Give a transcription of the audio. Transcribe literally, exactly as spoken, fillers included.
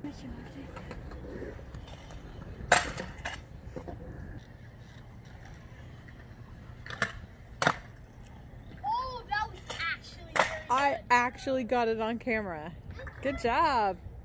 I actually got it on camera. Good job.